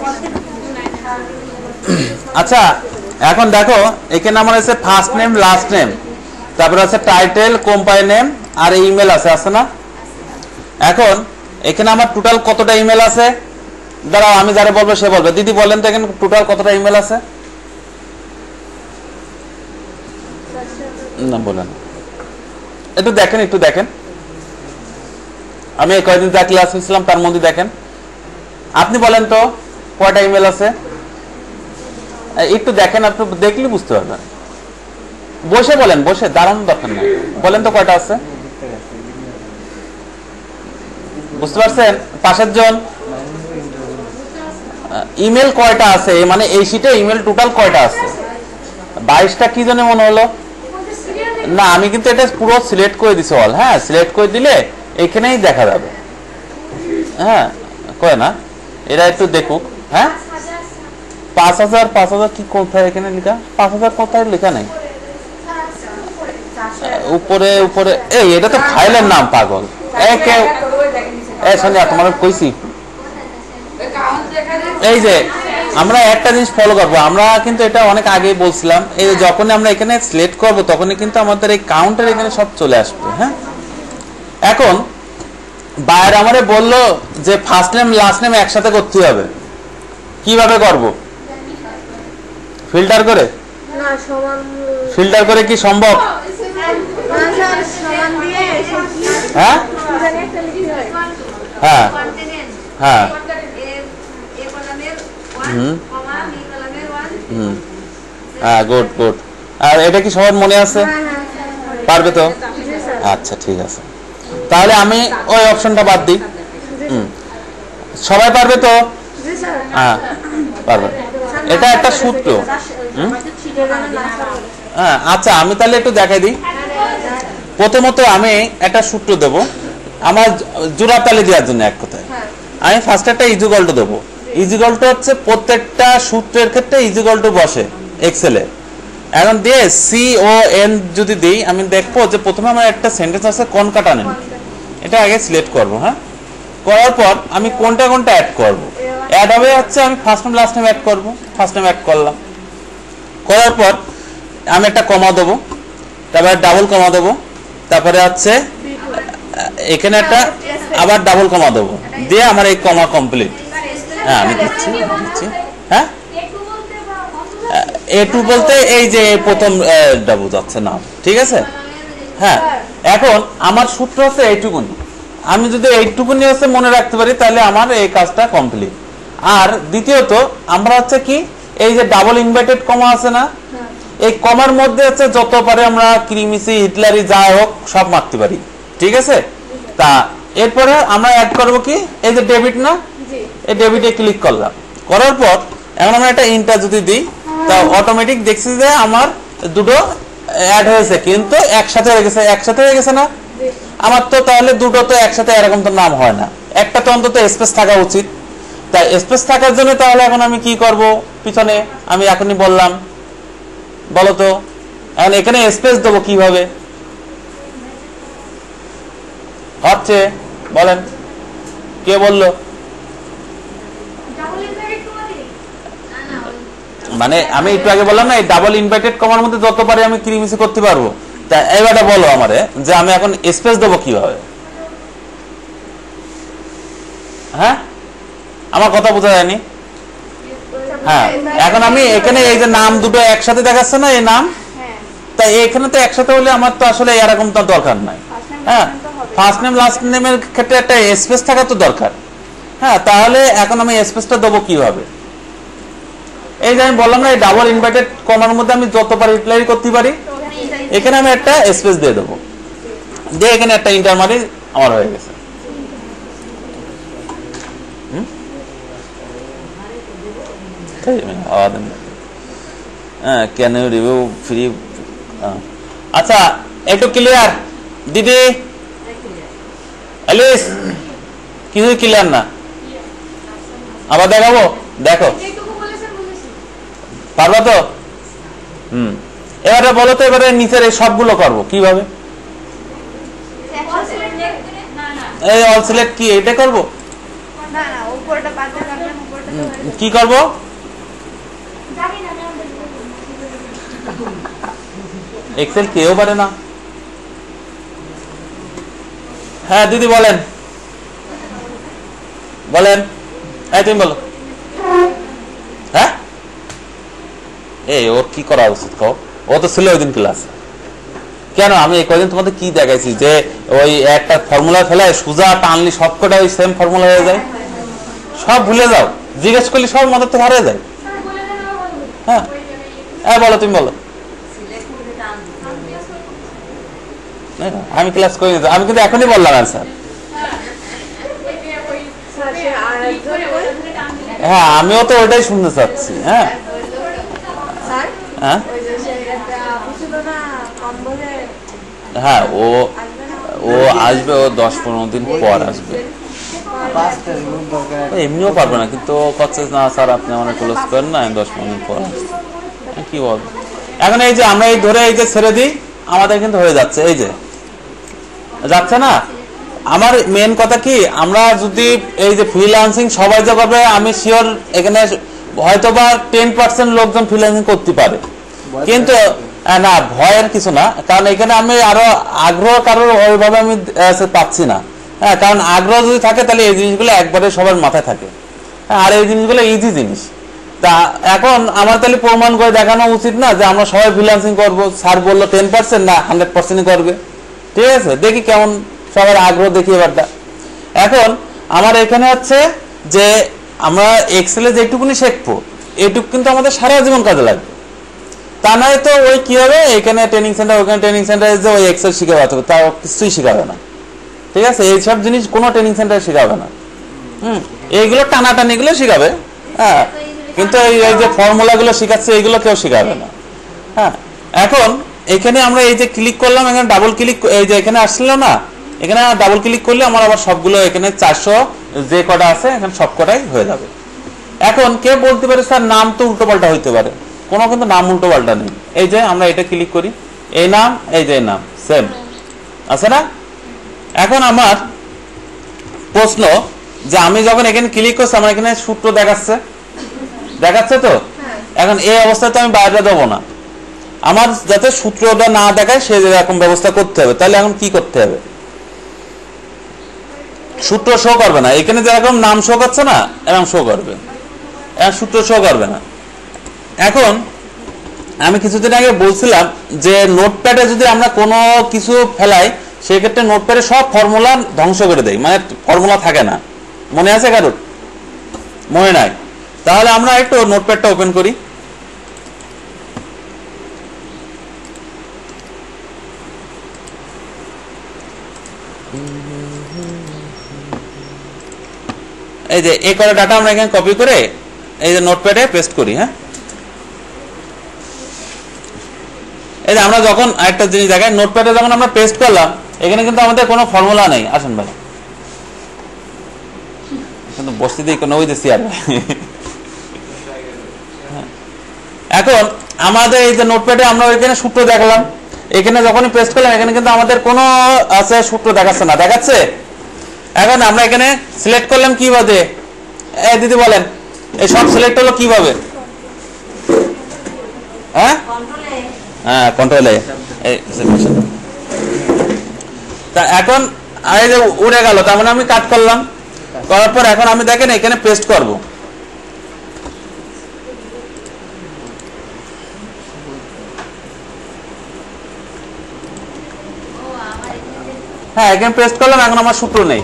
আচ্ছা এখন দেখো এখানে আমার আছে ফার্স্ট নেম লাস্ট নেম, তারপর আছে টাইটেল কোম্পানি নেম আর ইমেল আছে না? এখন এখানে আমার টোটাল কতটা ইমেল আছে? দাঁড়াও আমি যারা বলবো সে বলবে। দিদি বলেন তো এখানে টোটাল কতটা ইমেল আছে? না বলেন, একটু দেখেন আমি কয়েকদিন যা ক্লাস নিয়েছিলাম তার মধ্যে দেখেন। আপনি বলেন তো কয়টা ইমেল আছে? একটু দেখেন, আপনি দেখলে বুঝতে পারবেন। বসে বলেন, বসে দাঁড়ানোর দরকার নেই। বলেন তো কয়টা আছে? বুঝতে পারছেন? পাশের জন ইমেল কয়টা আছে, মানে এই শীটে ইমেল টোটাল কয়টা আছে? 22টা কি জানে মনে হলো না, আমি কিন্তু এটা পুরো সিলেক্ট করে দিছি অল। হ্যাঁ সিলেক্ট করে দিলে এখানেই দেখা যাবে। হ্যাঁ কয় না, এরা একটু দেখুক। হ্যাঁ 5000 কি কোথায় এখানে লেখা? 5000 কোথায় লেখা নাই? উপরে উপরে এই এটা তো ফাইলের নাম পাগল। তোমার কইছি এই যে আমরা একটা জিনিস ফলো করবো, আমরা কিন্তু এটা অনেক আগেই বলছিলাম, এই যে যখন আমরা এখানে সিলেক্ট করবো তখনই কিন্তু আমাদের এই কাউন্টার এখানে সব চলে আসবে। হ্যাঁ এখন বাইরে আমারে বললো যে ফার্স্ট নেম লাস্ট নেম একসাথে করতে হবে, কিভাবে করব? ফিল্টার করে? ফিল্টার করে কি সম্ভব? হ্যাঁ হ্যাঁ হ্যাঁ হ্যাঁ গুড গুড। আর এটা কি সবার মনে আছে? পারবে তো? আচ্ছা ঠিক আছে, তাহলে আমি ওই অপশনটা বাদ দিই। সবাই পারবে তো? হ্যাঁ পারবে। এটা একটা সূত্র। হ্যাঁ আচ্ছা আমি তাহলে একটু দেখাই দিই। প্রথমত আমি একটা সূত্র দেব আমার জোড়া তালি দেওয়ার জন্য। এক কথায় আমি ফার্স্ট একটা ইজিকল টু দেবো। ইজিকল টু হচ্ছে প্রত্যেকটা সূত্রের ক্ষেত্রে ইজিকল টু বসে এক্সেলে। এখন দিয়ে CON যদি দিই, আমি দেখবো যে প্রথমে আমার একটা সেন্টেন্স আছে কনকাটানেন, এটা আগে সিলেক্ট করব। হ্যাঁ করার পর আমি কোনটা অ্যাড করব, অ্যাড হবে হচ্ছে আমি first name last name add করব। ফার্স্ট নেম অ্যাড করলাম, করার পর আমি একটা কমা দেবো, তারপরে ডাবল কমা দেবো, তারপরে হচ্ছে এখানে একটা আবার ডাবল কমা দেবো, দিয়ে আমার এই কমা কমপ্লিট। হ্যাঁ আমি দিচ্ছি। হ্যাঁ A2 বলতে এই যে প্রথম ডাবল যাচ্ছে না, ঠিক আছে? হ্যাঁ এখন আমার সূত্র হচ্ছে এইটুকুনি, আমি যদি এইটুকুনি হচ্ছে মনে রাখতে পারি তাহলে আমার এই কাজটা কমপ্লিট। আর দ্বিতীয়ত আমরা হচ্ছে কি এই যে ডাবল ইনভার্টেড কমা আছে না, এই কমার মধ্যে হচ্ছে যত পারে আমরা ক্রিমিসি হিটলারি যা হোক সব মারতে পারি, ঠিক আছে? তা এরপরে আমরা অ্যাড করবো কি এই যে ডেবিট না, এই ডেবিটে ক্লিক করলাম, করার পর এখন আমরা একটা ইন্টার যদি দিই তা অটোমেটিক দেখছি যে আমার দুটো অ্যাড হয়েছে, কিন্তু একসাথে হয়ে গেছে না আমার। তো তাহলে দুটো তো একসাথে এরকম তো নাম হয় না, একটা তো অন্তত স্পেস থাকা উচিত। তাই স্পেস থাকার জন্য তাহলে এখন আমি কি করব, পিছনে আমি এখনই বললাম, বলো তো এখন এখানে স্পেস দেবো কিভাবে হচ্ছে বলেন, কে বললো? মানে আমি একটু আগে বললাম না এই ডাবল ইনভার্টেড কমার মধ্যে যত পারে আমি ক্রিমিসি করতে পারবো। তা এবারে বলো আমারে যে আমি এখন স্পেস দেবো কিভাবে? হ্যাঁ আমার কথা বোঝা যায়নি? হ্যাঁ এখন আমি এখানে এই যে নাম দুটো একসাথে দেখাচ্ছে না এই নাম, তাই এখানে তো একসাথে হলে আমার তো আসলে এরকম তো দরকার নাই। হ্যাঁ ফার্স্ট নেম লাস্ট নেমের ক্ষেত্রে একটা স্পেস থাকা তো দরকার। হ্যাঁ তাহলে এখন আমি স্পেসটা দেবো কিভাবে? এই যে আমি বললাম না এই ডাবল ইনভার্টেড কমার মধ্যে আমি যত পারি রিপ্লাই করতে পারি, এখানে আমি একটা স্পেস দিয়ে দেবো, দিয়ে এখানে একটা ইন্টার মারি, আমার হয়ে গেছে। Can you review free? আচ্ছা একটু ক্লিয়ার দিদি অ্যালিস, কিছু ক্লিয়ার না? আবার দেখাবো, দেখো পারবা তো? এবারে বলো তো, এবারে নিচের এই সবগুলো করবো কিভাবে? এই অল সিলেক্ট কি এটা করবো? কি করব? এক্সেল কেউ পারে না। হ্যাঁ দিদি বলেন, বলেন। এই তুমি বলো। হ্যাঁ এই ওর কি করা উচিত কও? ও তো ছিল ওই দিন ক্লাস। কেন আমি এই কদিন তোমাদের কি দেখাইছি যে ওই একটা ফর্মুলা ফেলায় সোজা টানলি সবকটা ওই সেম ফর্মুলা হয়ে যায়, সব ভুলে যাও, জিজ্ঞেস করলে সব মধ্যে তো হারিয়ে যায়। হ্যাঁ হ্যাঁ বলো, তুমি বলো। আমি ক্লাস করি, আমি কিন্তু এখনই বললাম স্যার। হ্যাঁ আমিও তো ওইটাই শুনতে চাচ্ছি। হ্যাঁ হ্যাঁ হ্যাঁ ও ও আসবে, ও 10-15 দিন পর আসবে। এমনিও পারবে না, কিন্তু করছে না স্যার আপনি আমার ক্লোজ করেন না, 10-15 দিন পর আসছে। কি বল এখন? এই যে আমরা এই ধরে এই যে ছেড়ে দিই, আমাদের কিন্তু হয়ে যাচ্ছে, এই যে যাচ্ছে না। আমার মেন কথা কি, আমরা যদি এই যে ফ্রিল্যান্সিং সবাই যে করবে আমি শিওর এখানে হয়তো বা 10% লোকজন ফ্রিল্যান্সিং করতে পারে, কিন্তু না ভয়ের কিছু না, কারণ এখানে আমি আরো আগ্রহ কারোর ওইভাবে আমি পাচ্ছি না। হ্যাঁ কারণ আগ্রহ যদি থাকে তাহলে এই জিনিসগুলো একবারে সবার মাথায় থাকে। হ্যাঁ আর এই জিনিসগুলো ইজি জিনিস। তা এখন আমার তাহলে প্রমাণ করে দেখানো উচিত না যে আমরা সবাই ফ্রিল্যান্সিং করবো। স্যার বললো 10% না 100% করবে, ঠিক আছে, দেখি কেমন সবার আগ্রহ দেখি এবারটা। এখন আমার এখানে হচ্ছে যে আমরা এক্সেলে যেটুকুনি শিখবো এইটুকু কিন্তু আমাদের সারা জীবন কাজে লাগবে। তা নয় তো ওই কি হবে, এখানে ট্রেনিং সেন্টার ওখানে ট্রেনিং সেন্টারে যে ওই এক্সেল শিখাবে তা কিছুই শিখাবে না, ঠিক আছে। এইসব জিনিস কোনো ট্রেনিং সেন্টারে শিখাবে না। এইগুলো টানাটানি গুলো শিখাবে, হ্যাঁ, কিন্তু এই যে ফর্মুলা গুলো শিখাচ্ছে এইগুলো কেউ শিখাবে না। হ্যাঁ এখন এখানে আমরা এই যে ক্লিক করলাম, এখানে ডাবল ক্লিক, এই যে এখানে আসছিল না, এখানে ডাবল ক্লিক করলে আমার আবার সবগুলো এখানে 400 যে কটা আছে এখানে সব কটাই হয়ে যাবে। এখন কে বলতে পারে স্যার নাম তো উল্টো পাল্টা হইতে পারে, কোনো কিন্তু নাম উল্টো পাল্টা নেই। এই যে আমরা এটা ক্লিক করি, এই নাম এই যে নাম সেম আছে না। এখন আমার প্রশ্ন যে আমি যখন এখানে ক্লিক করছি আমার এখানে সূত্র দেখাচ্ছে, দেখাচ্ছে তো। এখন এই অবস্থাতে আমি বাইরে দেবো না, আমার যাতে সূত্রটা না দেখায় সেই রকম ব্যবস্থা করতে হবে। তাহলে এখন কি করতে হবে, সূত্র শো করবে না, এখানে যেরকম নাম শো করছে না এরকম শো করবে, সূত্র শো করবে না। এখন আমি কিছুদিন আগে বলছিলাম যে নোটপ্যাডে যদি আমরা কোনো কিছু ফেলাই সেক্ষেত্রে নোটপ্যাডে সব ফর্মুলা ধ্বংস করে দেয়, মানে ফর্মুলা থাকে না। মনে আছে কারোর? মনে নাই? তাহলে আমরা একটু নোটপ্যাডটা ওপেন করি। এই যে এই কটা ডাটা আমরা এখানে কপি করে এই যে নোটপ্যাডে পেস্ট করি। হ্যাঁ এই যে আমরা যখন আরেকটা জিনিস দেখাই, নোটপ্যাডে যখন আমরা পেস্ট করলাম এখানে কিন্তু আমাদের কোনো ফর্মুলা নেই। আসেন ভাই, কিন্তু বসতে দিই কোনো ওই যে চেয়ার। এখন আমাদের এই যে নোটপ্যাডে আমরা এখানে সূত্র দেখালাম, এখানে যখনই পেস্ট করলাম এখানে কিন্তু আমাদের কোনো আছে সূত্র দেখাচ্ছে না, দেখাচ্ছে? এখন আমরা এখানে সিলেক্ট করলাম কিভাবে, দিদি বলেন এই সব সিলেক্ট হলো কিভাবে? হ্যাঁ হ্যাঁ কন্ট্রোল এ। তা এখন এই যে উড়ে গেল, তার মানে আমি কাট করলাম, করার পর এখন আমি দেখেন এখানে পেস্ট করব। হ্যাঁ এখানে পেস্ট করলাম, এখন আমার সূত্র নেই।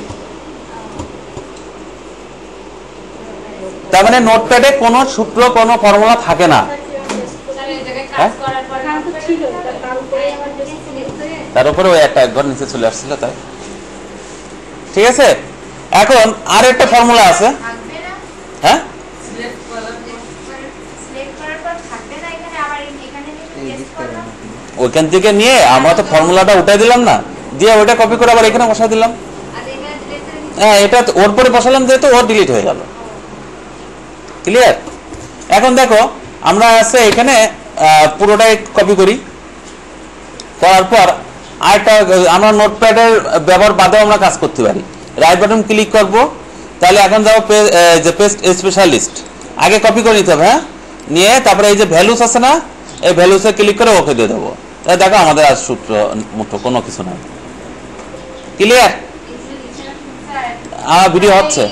তার মানে নোটপ্যাডে কোনো সূত্র কোনো ফর্মুলা থাকে না। তার উপরে ওই একটা একবার নিচে চলে আসছিল তাই, ঠিক আছে। এখন আর একটা ফর্মুলা আছে, হ্যাঁ ওইখান থেকে নিয়ে আমরা তো ফর্মুলাটা উঠাই দিলাম না, দিয়ে ওইটা কপি করে আবার এখানে বসাই দিলাম। হ্যাঁ এটা ওর পরে বসালাম যেহেতু ওর ডিলিট হয়ে গেল। ক্লিয়ার? এখন দেখো আমরা আছে এখানে পুরোটাই কপি করি, করার পর আরেকটা আমরা নোটপ্যাডের ব্যবহার বাদেও আমরা কাজ করতে পারি। রাইট বাটন ক্লিক করব, তাহলে এখন যাও যে পেস্ট স্পেশালিস্ট, আগে কপি করে নিতে হবে। হ্যাঁ, নিয়ে তারপরে এই যে ভ্যালুস আছে না, এই ভ্যালুসে ক্লিক করে ওকে দিয়ে দেবো। দেখো আমাদের আর সূত্র মুঠো কোনো কিছু নাই। ক্লিয়ার? ভিডিও হচ্ছে।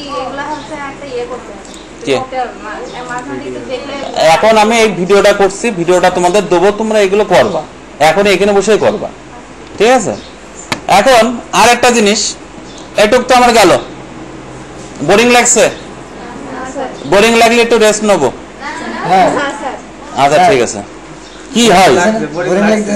এখন আমি এই ভিডিওটা করছি, ভিডিওটা তোমাদের দেবো, তোমরা এগুলো করবা, এখন এখানে বসেই করবা, ঠিক আছে? এখন আর একটা জিনিস, এটুক তো আমার গেল। বোরিং লাগছে? বোরিং লাগলে একটু রেস্ট নেবো। আচ্ছা ঠিক আছে। কি হয়? বোরিং লাগছে?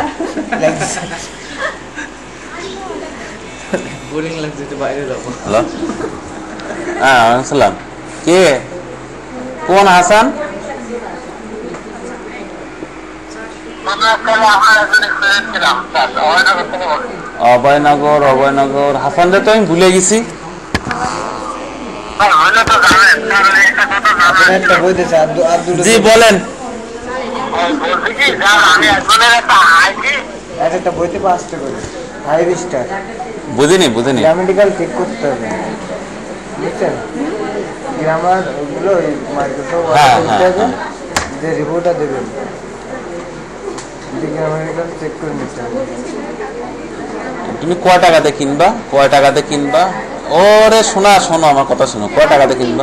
বোরিং লাগছে, একটু বাইরে যাবো। হ্যালো, হ্যাঁ আসসালাম। কে, কোন হাসান? অভয়নগর, অভয়নগর হাসান রে তো আমি ভুলে গেছি। জি বলেন। একটা বইতে 5 টাকা করে 5 স্টার। বুঝিনি বুঝিনি। গ্রামাটিক্যাল চেক করতে হবে, বুঝছেন? গ্রামার ওগুলো মাইক্রোসফট যে রিপোর্টটা দেবেন, গ্রামাটিক্যাল চেক করে নিতে হবে। তুমি কয় টাকাতে কিনবা? কয় টাকাতে কিনবা? ওরে শোনা, শোনো আমার কথা শোনো। কয় টাকাতে কিনবা?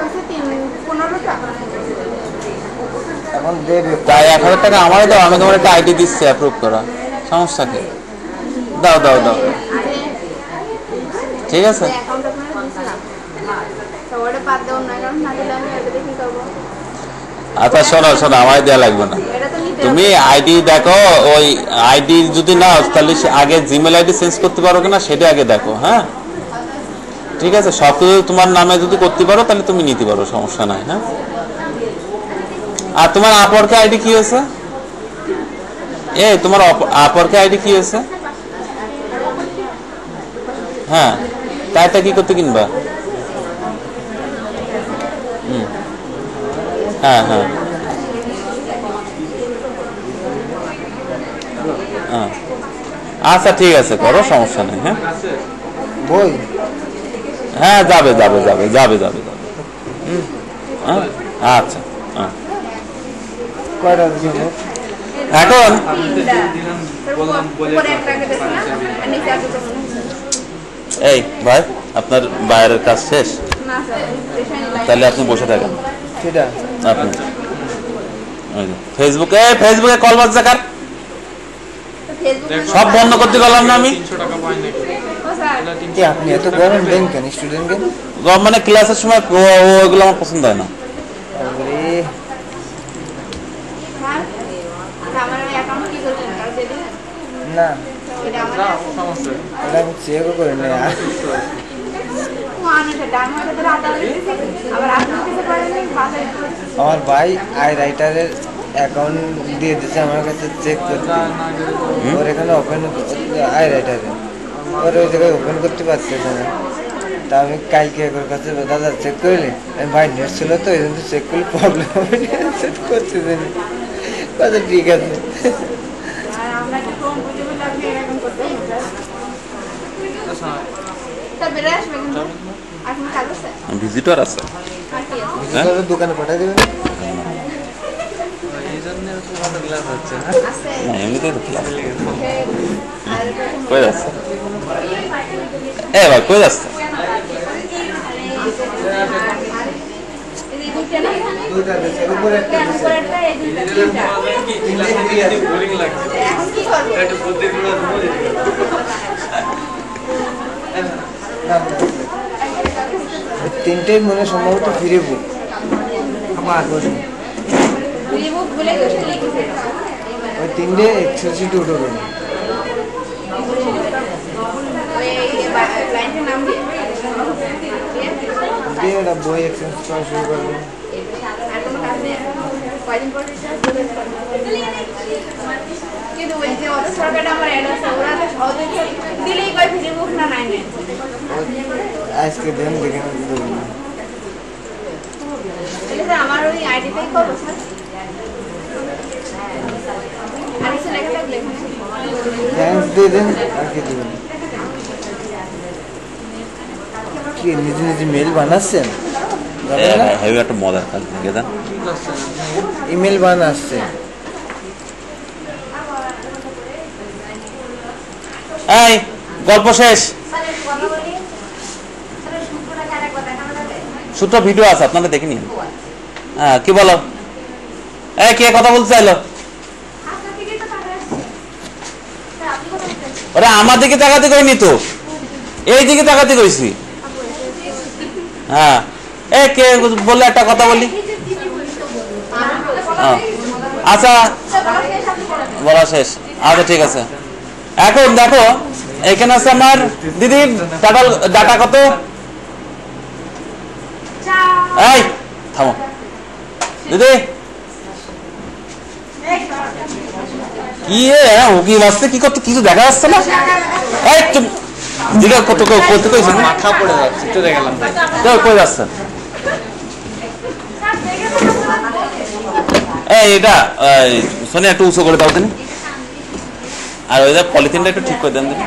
এখন দেবে তাই 1000 টাকা আমারও দাও, আমি তোমার একটা আইডি দিচ্ছি অ্যাপ্রুভ করা। সমস্যা কি? দাও দাও দাও, ঠিক আছে। আচ্ছা শোনো শোনো, আমার দেওয়া লাগবে না। তুমি আইডি দেখো, ওই আইডি যদি নাও তাহলে আগে জিমেল আইডি চেঞ্জ করতে পারো কিনা সেটা আগে দেখো। হ্যাঁ ঠিক আছে, সব কিছু তোমার নামে যদি করতে পারো তাহলে তুমি নিতে পারো, সমস্যা নাই। হ্যাঁ, আর তোমার আপরকে আইডি কি হয়েছে? তোমার আপরকে আইডি কি হয়েছে? হ্যাঁ, তাইটা কি করতে কিনবা? হ্যাঁ হ্যাঁ হ্যাঁ, আচ্ছা ঠিক আছে, করো, সমস্যা নেই। হ্যাঁ বই, হ্যাঁ যাবে যাবে যাবে যাবে যাবে যাবে। হ্যাঁ আচ্ছা, হ্যাঁ কয়টা দিবে? এখন এই ভাই, আপনার বাইরের কাজ শেষ? তাহলে আপনি বসে থাকেন। সেটা আপনি ফেসবুকে কল বাজ জাকার সব বন্ধ করতে পারলাম না আমি। আপনি এত গরম দেন কেন স্টুডেন্টকে? মানে ক্লাসের সময় ওইগুলো আমার পছন্দ হয় না। না আমি চেকও করি না। আমার ভাই আই রাইটারের অ্যাকাউন্ট দিয়ে দিচ্ছে আমার কাছে চেক করতে, ওর এখানে ওপেন আই রাইটারে, ওর ওই জায়গায় ওপেন করতে পারতেছে না। তা আমি কালকে ওর কাছে দাদা চেক করলি, আমি ভাই নেট ছিল তো এই জন্য চেক করলে প্রবলেম হবে, চেক করতেছে না। কথা ঠিক আছে, ভিজিটর আছে, দোকানে পাঠাই দেবেন। এমনিতেই তো ক্লাস। কই যাচ্ছে? ভাই কই যাচ্ছে? তিনটেই মনে সম্ভবত ফিরে বুক। ওই তিনটে এক্সেসিটি উঠে গেল। একটা বই এক্সচেঞ্জ করা শুরু করবেন। আজকে দেন দেখে আমার ওই আইডিটাই করবো স্যার। আর কিছু লেখা থাকলে থ্যাঙ্কস দিয়ে দেন, আর কি দেবেন? কি নিজে নিজে মেল বানাচ্ছেন? হেভি একটা মজার কাজ থেকে দেন ইমেল বানাচ্ছে। এই গল্প শেষ। ছোট ভিডিও আছে আপনারা দেখে নিন। হ্যাঁ কি বলো? এই কে কথা বলতে চাইলো? ওরা আমার দিকে তাকাতে কইনি তো, এই দিকে তাকাতে কইছি। হ্যাঁ এই কে বললে একটা কথা বলি। আচ্ছা বলা শেষ। আচ্ছা ঠিক আছে। এখন দেখো এখানে আছে আমার দিদির ডাটা কত? এই থামো দিদি, কি উকি মারছে কি করতে, কিছু দেখা যাচ্ছে না? এই দিদি কত করতে কইছে, মাথা পড়ে যাচ্ছে, চলে গেলাম। কই যাচ্ছেন? এই এটা সোনিয়া একটু উঁচু করে দাও তিনি, আর ওই যে পলিথিনটা একটু ঠিক করে দেন তিনি।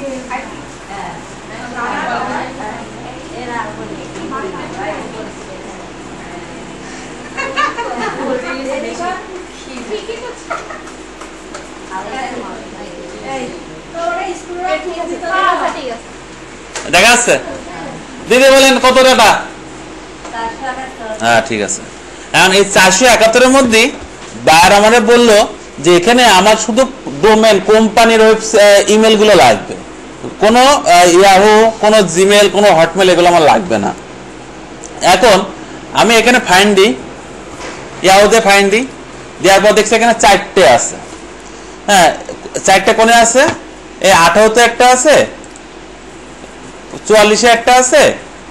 দেখা যাচ্ছে? দিদি বলেন কত টাকা? হ্যাঁ ঠিক আছে। এখন এই 471 এর মধ্যে বায়ার আমাদের বললো যে এখানে আমার শুধু ডোমেন কোম্পানির ইমেল গুলো লাগবে, কোনো ইয়াহু, কোনো জিমেল, কোনো হটমেল এগুলো আমার লাগবে না। এখন আমি এখানে ফাইন দিই, ইয়াহুতে ফাইন দিই, দেওয়ার পর দেখছি এখানে 4টে আছে। হ্যাঁ 4টে কোনে আছে? এই 18তে একটা আছে, 44-এ একটা আছে,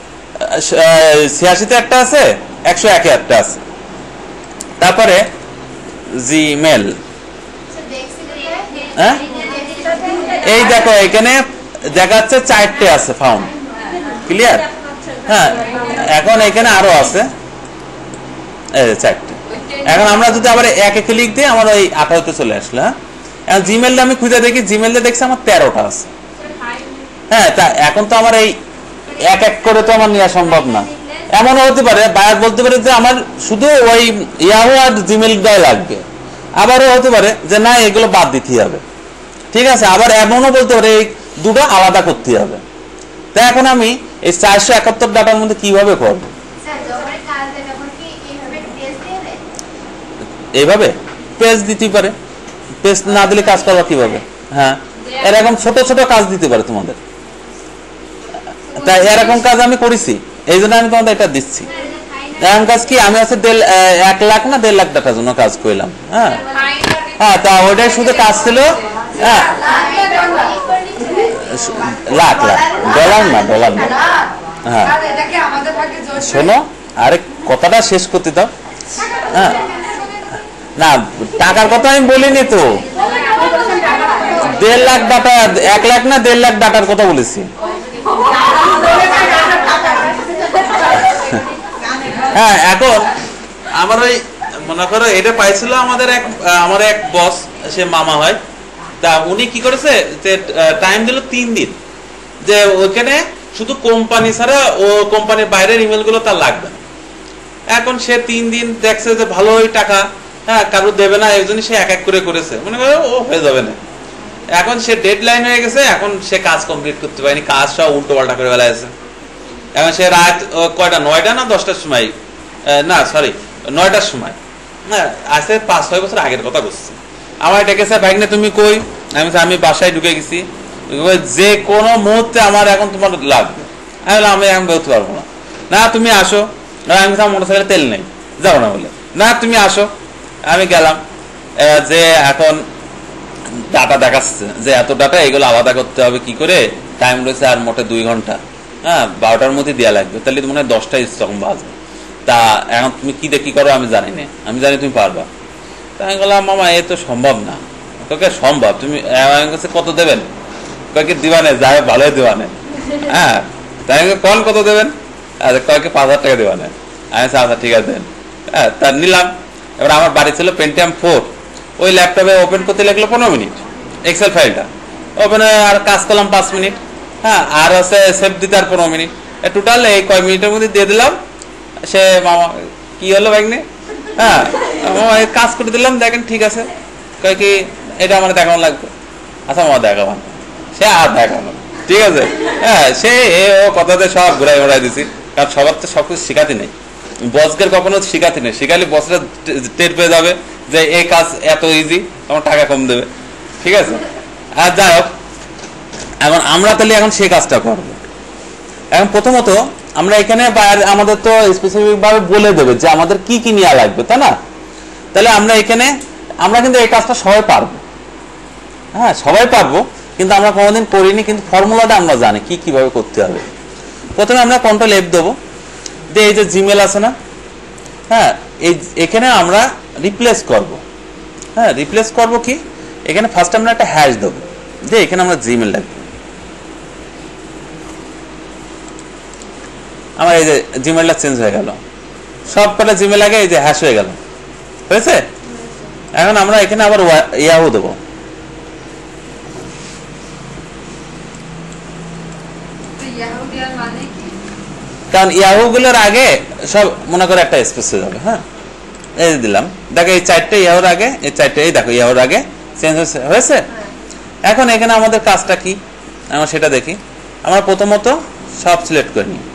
86-তে একটা আছে, 101-এ একটা আছে। তারপরে জিমেল, হ্যাঁ এই দেখো এখানে দেখাচ্ছে 4টে আছে ফাউন্ড, ক্লিয়ার? হ্যাঁ এখন এখানে আরো আছে, এই 4টে। এখন আমরা যদি আবার একে ক্লিক দিই আমার ওই 18তে চলে আসলো। হ্যাঁ এখন জিমেলটা আমি খুঁজে দেখি, জিমেলটা দেখছি আমার 13টা আছে। হ্যাঁ তা এখন তো আমার এই এক এক করে তো আমার নেওয়া সম্ভব না। এমনও হতে পারে বায়ার বলতে পারে যে আমার শুধু ওই ইয়াহু আর জিমেলটাই লাগবে, আবারও হতে পারে যে না এগুলো বাদ দিতে হবে, ঠিক আছে? আবার এমনও বলতে পারে এই দুটো আলাদা করতে হবে। তাই এখন আমি এই 471 ডাটার মধ্যে কিভাবে করবো? এইভাবে পেজ দিতে পারে, পেজ না দিলে কাজ করবা কিভাবে? হ্যাঁ এরকম ছোট ছোট কাজ দিতে পারে তোমাদের। তাই এরকম কাজ আমি করেছি, এই জন্য আমি তোমাদের এটা দিচ্ছি। এরকম কাজ কি আমি আছে 1 লাখ না 1.5 লাখ টাকার জন্য কাজ করলাম। হ্যাঁ হ্যাঁ তা ওইটাই শুধু কাজ ছিল। হ্যাঁ লাখ লাখ, ডলার না, ডলার না। হ্যাঁ শোনো আরে কথাটা শেষ করতে দাও। হ্যাঁ না টাকার কথা আমি বলিনি তো, 1.5 লাখ ডাটা, 1 লাখ না 1.5 লাখ ডাটার কথা বলেছি। হ্যাঁ এখন আমার ওই মনে করো এটা পাইছিল আমার এক বস, সে মামা হয়, তা উনি কি করেছে যে টাইম দিল 3 দিন, যে ওইখানে শুধু কোম্পানি ছাড়া ও কোম্পানির বাইরের ইমেল গুলো তার লাগবে। এখন সে 3 দিন দেখছে যে ভালোই টাকা, হ্যাঁ কারো দেবে না, এই জন্য সে এক এক করে করেছে, মনে করো ও হয়ে যাবে না। এখন সে ডেডলাইন হয়ে গেছে, এখন সে কাজ কমপ্লিট করতে পারেনি, কাজ সব উল্টো পাল্টা করে বেলাইছে। এখন সে রাত কয়টা 9টা না 10টার সময়, না সরি 9টার সময়, হ্যাঁ আজকে 5-6 বছর আগের কথা বলছি, আমার ডেকেছে ভাগ্নে তুমি কই? আমি বাসায় ঢুকে গেছি, যে কোনো মুহূর্তে আমার এখন তোমার লাগবে। আমি বলতে পারবো না, না তুমি আসো। আমি মোটরসাইকেলে তেল নেই, যাবো না বলে, না তুমি আসো। আমি গেলাম, যে এখন ডাটা দেখাচ্ছে যে এত ডাটা, এগুলো আলাদা করতে হবে কি করে, টাইম রয়েছে আর মোটে 2 ঘন্টা। হ্যাঁ 12টার মধ্যে দেওয়া লাগবে, তাহলে মনে হয় 10টায় তখন বাজবে। তা এখন তুমি কি দেখি করো আমি জানি না, আমি জানি তুমি পারবা। তা আমি বললাম মামা এ তো সম্ভব না। তোকে সম্ভব, তুমি কাছে কত দেবেন? কয়েকে দিবানে, যাই ভালোই দিবানে। হ্যাঁ তাই কন কত দেবেন? কয়েকে 5,000 টাকা দিবানে। আমি আচ্ছা ঠিক আছে দেন। হ্যাঁ তা নিলাম। এবার আমার বাড়ি ছিল পেন্টিয়াম 4, ওই ল্যাপটপে ওপেন করতে লাগলো 15 মিনিট, এক্সেল ফাইলটা ওপেন আর কাজ করলাম 5 মিনিট। হ্যাঁ আর আছে সেভ দিতে আর 15 মিনিট। টোটাল এই কয় মিনিটের মধ্যে দিয়ে দিলাম। সে মামা কি হলো ভাগ্নে, হ্যাঁ মামা কাজ করে দিলাম, দেখেন ঠিক আছে, কয় কি এটা আমার দেখানো লাগবে, আচ্ছা মামা দেখাবো, সে আর দেখানো, ঠিক আছে। হ্যাঁ সে ও কথাতে সব ঘুরাই ঘুরাই দিছি, কারণ সবার তো সবকিছু শিখাতে নেই, বসকে কখনো শিখাতে নেই, শিখালে বসরা টের পেয়ে যাবে যে এই কাজ এত ইজি, তোমার টাকা কম দেবে, ঠিক আছে। আর যাই হোক, এখন আমরা তাহলে এখন সেই কাজটা করবো। এখন প্রথমত আমরা এখানে আমাদের তো স্পেসিফিক ভাবে বলে দেবে যে আমাদের কি কি নেওয়া লাগবে, তাই না? তাহলে আমরা এখানে আমরা কিন্তু এই কাজটা সবাই পারবো, হ্যাঁ সবাই পারবো, কিন্তু আমরা কোনোদিন করিনি, কিন্তু ফর্মুলাটা আমরা জানি কি কিভাবে করতে হবে। প্রথমে আমরা কন্ট্রোল F দেবো, দিয়ে এই যে জিমেল আছে না, হ্যাঁ এখানে আমরা রিপ্লেস করব, হ্যাঁ রিপ্লেস করব কি, এখানে ফার্স্ট আমরা একটা হ্যাশ দেবো, দিয়ে এখানে আমরা জিমেল লিখব। আমার এই যে জিমেলটা চেঞ্জ হয়ে গেল, সব কটা জিমেল আগে এই যে হ্যাশ হয়ে গেল, হয়েছে। এখন আমরা এখানে আবার ইয়াহু দেবো, কারণ ইয়াহু গুলোর আগে সব মনে করে একটা স্পেস হয়ে যাবে। হ্যাঁ এই দিলাম, দেখো এই চারটে ইয়াহুর আগে, এই চারটে এই দেখো ইয়াহুর আগে চেঞ্জ হয়েছে। এখন এখানে আমাদের কাজটা কি আমরা সেটা দেখি। আমরা প্রথমত সব সিলেক্ট করে নিই,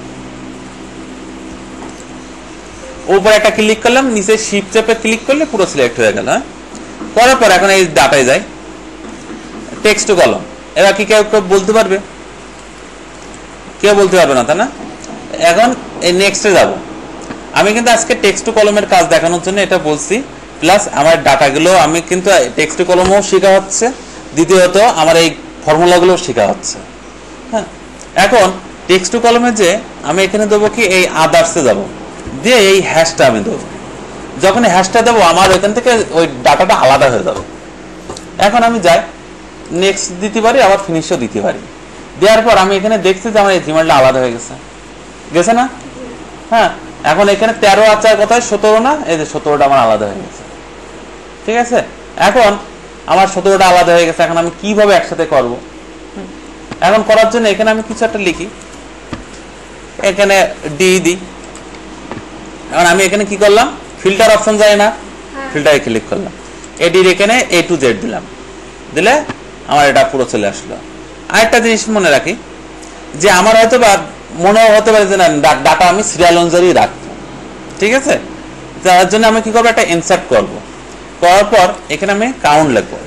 উপরে একটা ক্লিক করলাম, নিচে শিফট চেপে ক্লিক করলে পুরো সিলেক্ট হয়ে গেল। হ্যাঁ করার পর এখন এই ডাটায় যাই, টেক্সট টু কলম। এবার কি কেউ বলতে পারবে? কেউ বলতে পারবে না, তাই না? এখন এই নেক্সটে যাব। আমি কিন্তু আজকে টেক্সট টু কলমের কাজ দেখানোর জন্য এটা বলছি, প্লাস আমার ডাটাগুলো আমি কিন্তু টেক্সট টু কলমও শেখা হচ্ছে, দ্বিতীয়ত আমার এই ফর্মুলাগুলো শেখা হচ্ছে। হ্যাঁ এখন টেক্সট টু কলমে যে আমি এখানে দেবো কি, এই আদার্সে যাব, দিয়ে এই হ্যাশটা আমি দেবো। যখন হ্যাশটা দেবো আমার ওইখান থেকে ওই ডাটাটা আলাদা হয়ে যাবে। এখন আমি যাই নেক্সট দিতে পারি, আবার ফিনিশও দিতে পারি। দেওয়ার পর আমি এখানে দেখছি যে আমার এই জিমেলটা আলাদা হয়ে গেছে, গেছে না? হ্যাঁ এখন এখানে 13 আছে কোথায়, 17 না, এই যে 17টা আমার আলাদা হয়ে গেছে, ঠিক আছে। এখন আমার 17টা আলাদা হয়ে গেছে, এখন আমি কিভাবে একসাথে করব? এখন করার জন্য এখানে আমি কিছু একটা লিখি, এখানে ডি দিই। এখন আমি এখানে কি করলাম, ফিল্টার অপশন যায় না, ফিল্টারে ক্লিক করলাম, এডির এখানে A to Z দিলাম, দিলে আমার এটা পুরো চলে আসলো। আরেকটা জিনিস মনে রাখি, যে আমার হয়তো বা মনে হতে পারে যে না ডাটা আমি সিরিয়াল অনুযায়ী রাখবো, ঠিক আছে। তার জন্য আমি কি করবো, একটা ইনসার্ট করব, করার পর এখানে আমি কাউন্ট লিখবো,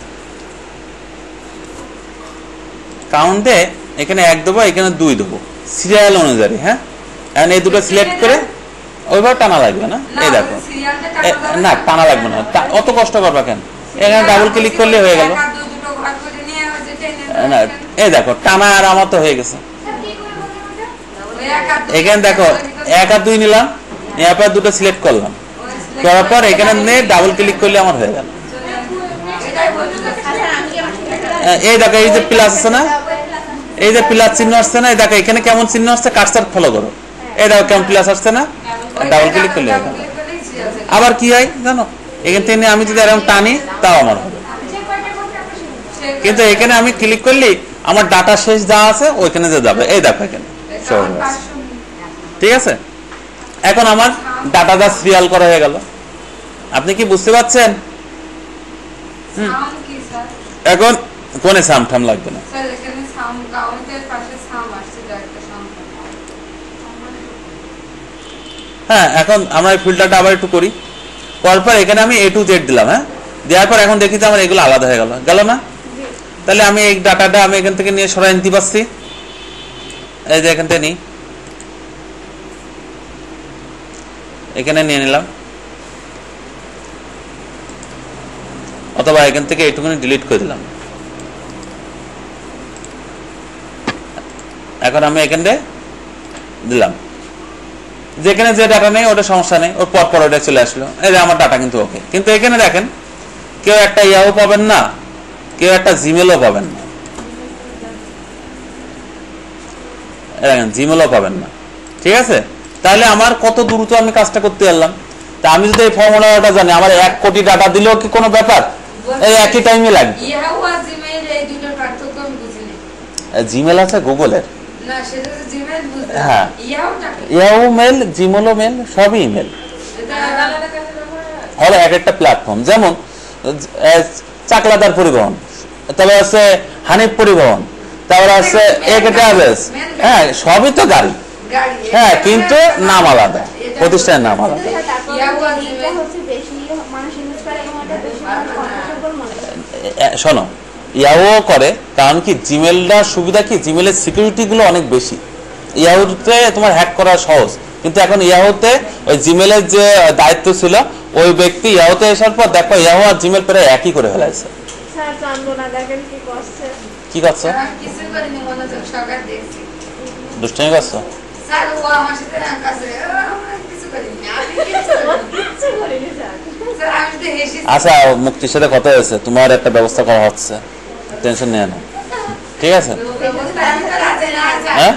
কাউন্টে এখানে 1 দেবো, এখানে 2 দেবো, সিরিয়াল অনুযায়ী। হ্যাঁ এখন এই দুটো সিলেক্ট করে ওইভাবে টানা লাগবে না, এই দেখো না টানা লাগবে না, অত কষ্ট করবা কেন, এখানে ডাবল ক্লিক করলে হয়ে গেল না, এই দেখো টানা আর আমার তো হয়ে গেছে। এখানে দেখো 1 আর 2 নিলাম, এরপর দুটো সিলেক্ট করলাম, করার পর এখানে ডাবল ক্লিক করলে আমার হয়ে গেল। এই দেখো এই যে প্লাস আছে না, এই যে প্লাস চিহ্ন আসছে না, এই দেখো এখানে কেমন চিহ্ন আসছে, কার্সার ফলো করো, এই দেখো কেমন প্লাস আসছে না, ডাবল ক্লিক করলে হয়ে গেল। আবার কি হয় জানো, এখান থেকে আমি যদি এরকম টানি তাও আমার হবে, কিন্তু এখানে আমি ক্লিক করলে আমার ডাটা শেষ যা আছে ওইখানে যে যাবে, এই দেখো এখানে ঠিক আছে। এখন আমার ডাটাটা সিরিয়াল করা হয়ে গেল, আপনি কি বুঝতে পারছেন? এখন কোনে সাম ঠাম লাগবে না, হ্যাঁ এখন আমরা এই ফিল্টারটা আবার একটু করি, করার পর এখানে আমি A to Z দিলাম। হ্যাঁ দেওয়ার পর এখন দেখি যে আমার এগুলো আলাদা হয়ে গেল, গেল না? তাহলে আমি এই ডাটাটা আমি এখান থেকে নিয়ে সরাই নিতে পারছি, এই যে এখান থেকে নিই, এখানে নিয়ে নিলাম, অথবা এখান থেকে এইটুকুনি ডিলিট করে দিলাম। এখন আমি এখানে দিলাম, যেখানে যে ডাটা নেই ওটা সমস্যা নেই, ওর পর ওটা চলে আসলো, এই যে আমার ডাটা কিন্তু ওকে। কিন্তু এখানে দেখেন কেউ একটা ইয়াহু পাবেন না, কেউ একটা জিমেলও পাবেন না, দেখেন জিমেলও পাবেন না, ঠিক আছে। তাহলে আমার কত দ্রুত আমি কাজটা করতে পারলাম। তা আমি যদি এই ফর্মুলাটা জানি, আমার 1 কোটি ডাটা দিলেও কি কোনো ব্যাপার, এই একই টাইমে লাগবে। জিমেল আছে গুগলের, না সেটা তো জিমেল বুঝতে হ্যাঁ। ইয়াওটা ইয়াহু মেল, জিমেলও মেল, সবই ইমেল। এটা আলাদা কাজে ব্যবহার হলো এক একটা প্ল্যাটফর্ম। যেমন চাকলাদার পরিবহন, তারপরে আছে হানিফ পরিবহন, তারপরে আছে এক ট্রাভেলস। হ্যাঁ, সবই তো গাড়ি। গাড়ি হ্যাঁ, কিন্তু নাম আলাদা, প্রতিষ্ঠানের নাম আলাদা। তারপর লিঙ্কটা হচ্ছে বেশি মানুষ ইউজ করে এবং এটা বেশি মানুষ কমফোর্টেবল মনে করে। শোনো, ইয়াহু করে, কারণ কি জিমেলটা সুবিধা কি, জিমেলের সিকিউরিটি গুলো অনেক বেশি। ইয়াহুতে তোমার হ্যাক করা সহজ, কিন্তু এখন ইয়াহুতে ওই জিমেলের যে দায়িত্ব ছিল ওই ব্যক্তি ইয়াহুতে আসার পর দেখো ইয়াহু আর জিমেল প্রায় একই করে ফেলাইছে। স্যার চন্দনা দেখেন কি করছে। কি করছো? কিছু করিনি মনোযোগ সহকারে দেখছি দুষ্টামি করছো? স্যার ও আমার সাথে কাছে কিছু করিনি আমি কিচ্ছু করিনি স্যার। স্যার আমি তো হেসে আচ্ছা, মুক্তির সাথে কথা হয়েছে, তোমার একটা ব্যবস্থা করা হচ্ছে, টেনশন নিয়ে না, ঠিক আছে? হ্যাঁ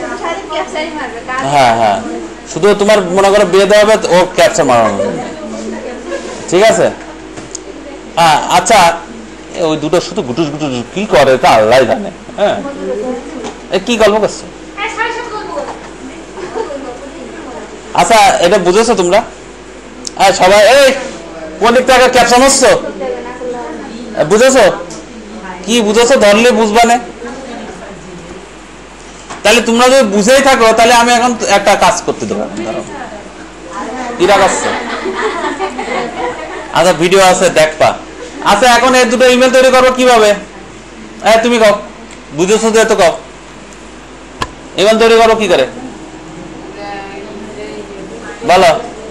হ্যাঁ হ্যাঁ, শুধু তোমার মনে করো বিয়ে দেওয়া হবে, ও ক্যাপচার মারানো যাবে। ঠিক আছে? হ্যাঁ আচ্ছা, ওই দুটো শুধু গুটুস গুটুস কি করে এটা আল্লাহ জানে। হ্যাঁ, কি গল্প করছো? আচ্ছা, এটা বুঝেছো তোমরা? হ্যাঁ সবাই, এই কোন দিক থেকে ক্যাপচার মারছো বুঝেছো? কি বুঝেছো? ধরলে বুঝবা না। তাহলে তোমরা যদি বুঝেই থাকো তাহলে আমি এখন একটা কাজ করতে দেবো। কিরা করছো? আচ্ছা, ভিডিও আছে দেখবা। আচ্ছা, এখন এই দুটো ইমেল তৈরি করবো কিভাবে? তুমি কও, বুঝেছো যে তো কও, ইমেল তৈরি করবো কি করে বলো?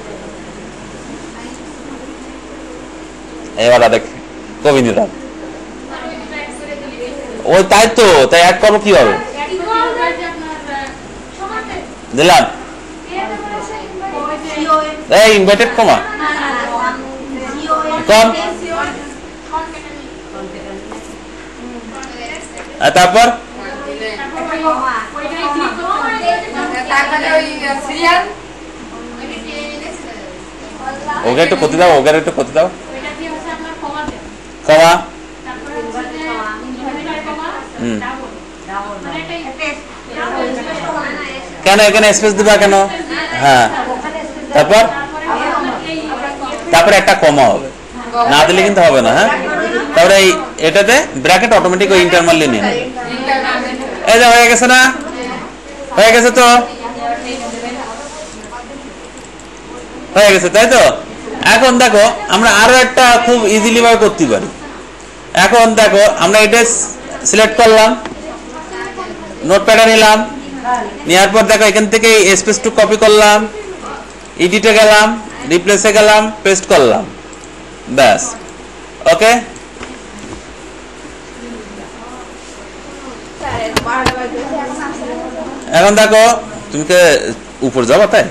এবার দেখ কবিতা, ওই তাই তো, তাই অ্যাড করবো কিভাবে? দিলাম এই ইনভাইটেড কমা কম, তারপর তারপরে ওই সিরিয়াল ওকে একটু করতে দাও, ওকে একটু করতে দাও, কমা। কেন এখানে স্পেস দিবা কেন? হ্যাঁ, তারপর তারপরে একটা কমা হবে, না দিলে কিন্তু হবে না। হ্যাঁ, তারপরে এই এটাতে ব্র্যাকেট অটোমেটিক ওই ইন্টারমাল নিয়ে নেবে। এই যে হয়ে গেছে না? হয়ে গেছে তো, হয়ে গেছে তাই তো। এখন দেখো আমরা আরো একটা খুব ইজিলি ভাবে করতে পারি। এখন দেখো আমরা এটা সিলেক্ট করলাম, নোটপ্যাডে নিলাম, নেওয়ার পর দেখো এখান থেকে স্পেস টু কপি করলাম, এডিটে গেলাম, রিপ্লেসে গেলাম, পেস্ট করলাম, ব্যাস। ওকে, এখন দেখো তুমি কে উপর যাবো, তাই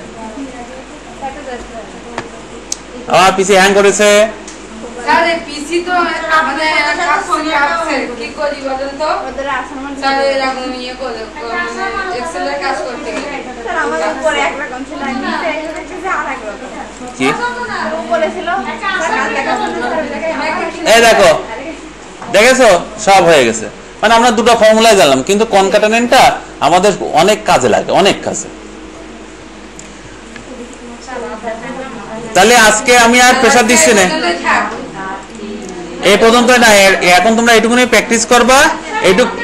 আমার পিসি হ্যাং করেছে। স্যার এই পিসি তো আমাদের কাজ করি আছে কি করি বলেন তো? ওদের আসামন স্যার এরকম ইয়ে করে এক্সেলের কাজ করতে গেলে স্যার আমাদের উপরে এক রকম ছিল, নিচে এসে কিছু আরেক রকম। কি উপরে ছিল স্যার দেখা এই দেখো, দেখেছো সব হয়ে গেছে। মানে আমরা দুটো ফর্মুলাই জানলাম, কিন্তু কনকাটেনেন্টটা আমাদের অনেক কাজে লাগে, অনেক কাজে। তাহলে আজকে আমি আর প্রেসার দিচ্ছি না, এই পর্যন্ত না। এখন তোমরা এইটুকুনি প্র্যাকটিস করবা, এইটুকু